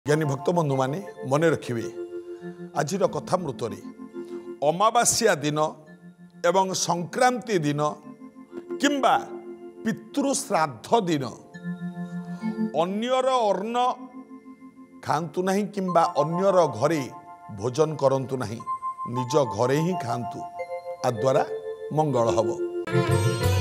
ज्ञानी भक्त बंधु माने मन रखिए आज कथामृत अमावास्या दिन एवं संक्रांति दिन किंबा पितृश्राद्ध दिन अन्यर अन्न खातु नहीं किंबा अन्यर घरे भोजन करंतु नहीं निज घरे ही खातु आ द्वारा मंगल हब।